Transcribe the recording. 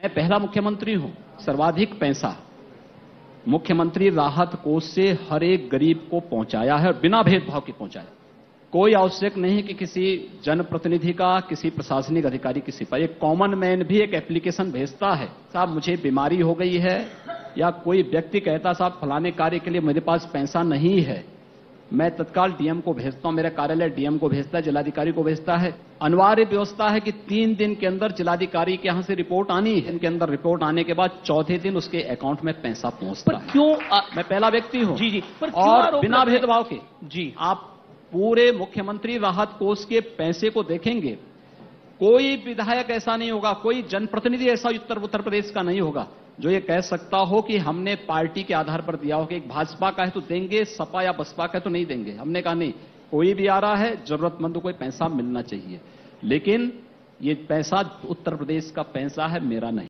मैं पहला मुख्यमंत्री हूं, सर्वाधिक पैसा मुख्यमंत्री राहत कोष से हर एक गरीब को पहुंचाया है और बिना भेदभाव के पहुंचाया। कोई आवश्यक नहीं कि किसी जनप्रतिनिधि का, किसी प्रशासनिक अधिकारी की सिफारिश, एक कॉमन मैन भी एक एप्लीकेशन भेजता है, साहब मुझे बीमारी हो गई है, या कोई व्यक्ति कहता साहब फलाने कार्य के लिए मेरे पास पैसा नहीं है, मैं तत्काल डीएम को भेजता हूं, मेरा कार्यालय डीएम को भेजता है, जिलाधिकारी को भेजता है। अनिवार्य व्यवस्था है कि 3 दिन के अंदर जिलाधिकारी के यहां से रिपोर्ट आनी है, इनके अंदर रिपोर्ट आने के बाद चौथे दिन उसके अकाउंट में पैसा पहुंचता है। क्यों मैं पहला व्यक्ति हूं जी पर और बिना भेदभाव के जी आप पूरे मुख्यमंत्री राहत कोष के पैसे को देखेंगे, कोई विधायक ऐसा नहीं होगा, कोई जनप्रतिनिधि ऐसा उत्तर प्रदेश का नहीं होगा जो ये कह सकता हो कि हमने पार्टी के आधार पर दिया हो कि एक भाजपा का है तो देंगे, सपा या बसपा का है तो नहीं देंगे। हमने कहा नहीं, कोई भी आ रहा है, जरूरतमंद को पैसा मिलना चाहिए, लेकिन ये पैसा उत्तर प्रदेश का पैसा है, मेरा नहीं।